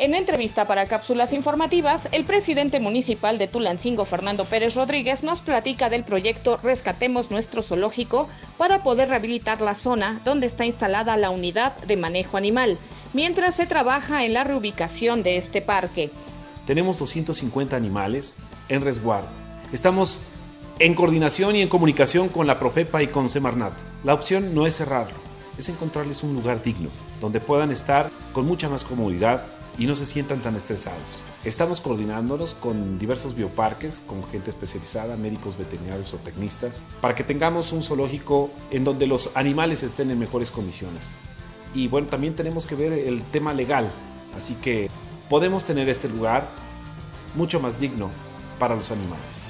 En entrevista para Cápsulas Informativas, el presidente municipal de Tulancingo, Fernando Pérez Rodríguez, nos platica del proyecto Rescatemos Nuestro Zoológico para poder rehabilitar la zona donde está instalada la unidad de manejo animal, mientras se trabaja en la reubicación de este parque. Tenemos 250 animales en resguardo. Estamos en coordinación y en comunicación con la Profepa y con Semarnat. La opción no es cerrarlo, es encontrarles un lugar digno, donde puedan estar con mucha más comodidad y no se sientan tan estresados. Estamos coordinándonos con diversos bioparques, con gente especializada, médicos veterinarios o tecnistas, para que tengamos un zoológico en donde los animales estén en mejores condiciones. Y bueno, también tenemos que ver el tema legal, así que podemos tener este lugar mucho más digno para los animales.